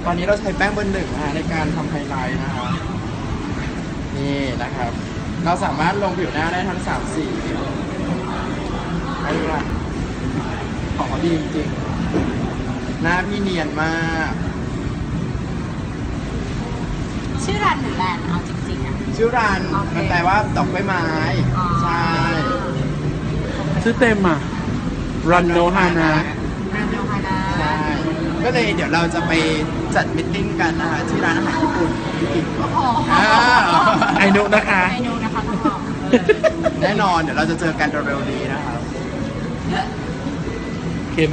อนนี้เราใช้แป้งเบอร์ 1นะฮะในการทำไฮไลท์นะครับนี่นะครับเราสามารถลงผิวหน้าได้ทั้ง3สีอะไรล่ะของเขาดีจริงๆหน้าพี่เนียนมากชื่อร้านหรือแลนด์เอาจริงๆอ่ะชื่อร้านมันแปลว่าดอกไม้ไม้ใช่ชื่อเต็มอ่ะรันโนฮานะร้านโนฮานะใช่ก็เลยเดี๋ยวเราจะไปจัดมิทติ้งกันนะคะที่ร้านอาหารญี่ปุ่นไอนุนะคะไอนุนะคะทุกคนแน่นอนเดี๋ยวเราจะเจอกันเร็วๆนี้นะครับโอเคไหม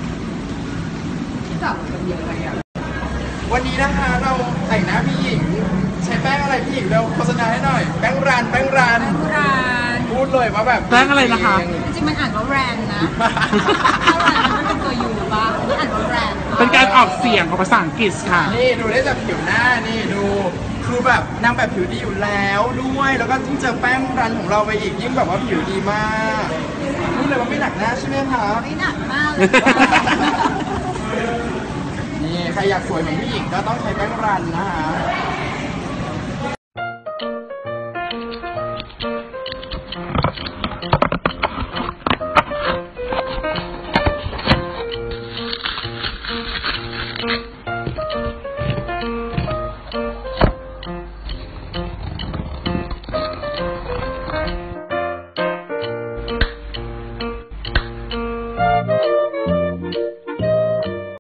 วันนี้นะคะเราแต่งหน้าพี่หญิงใช้แป้งอะไรพี่หญิงเราโฆษณาให้หน่อยแป้งรันพูดเลยว่าแบบแป้งอะไรนะคะจริงๆมันอ่านว่าแรนนะถ้าแรนมันเป็นตัวยูป่ะนี่อ่านว่าแรนเป็นการออกเสียงของภาษาอังกฤษค่ะนี่ดูได้จากผิวหน้านี่ดูคือแบบนางแบบผิวดีอยู่แล้วด้วยแล้วก็ยิ่งเจอแป้งรันของเราไปอีกยิ่งแบบว่าผิวดีมากพูดเลยว่าไม่หนักหน้าใช่ไหมคะไม่หนักมากเลยนี่ใครอยากสวยเหมือนพี่หญิงก็ต้องใช้แป้งรันนะคะ